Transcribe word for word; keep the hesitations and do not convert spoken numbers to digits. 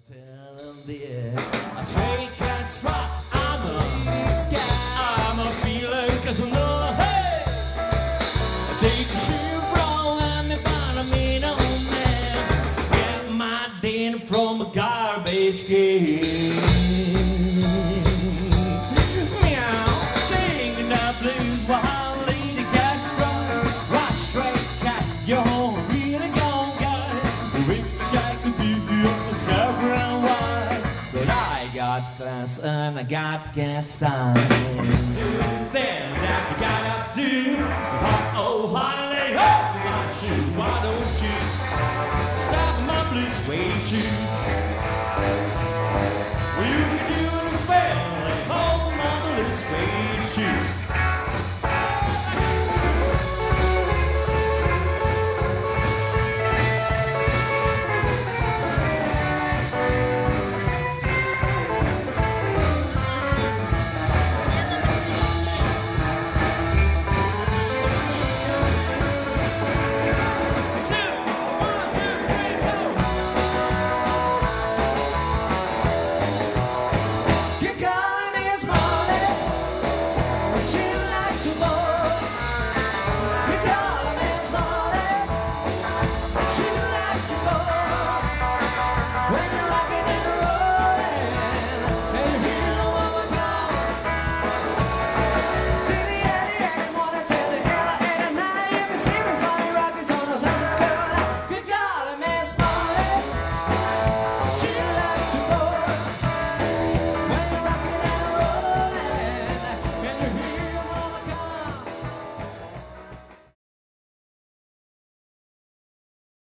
I swear that's right. I'm a sky. I'm a feeling cause I know, hey, I take a shoe from and me find me no man. Get my dinner from a garbage can. Meow, singing the blues while lady cats cry. Right straight cat, you're really gone guy. Wish I could be your scarf around wide. But I got class and I got cat style. Then that you gotta do. Oh, honey, oh, my shoes, why don't you stop my blue suede shoes?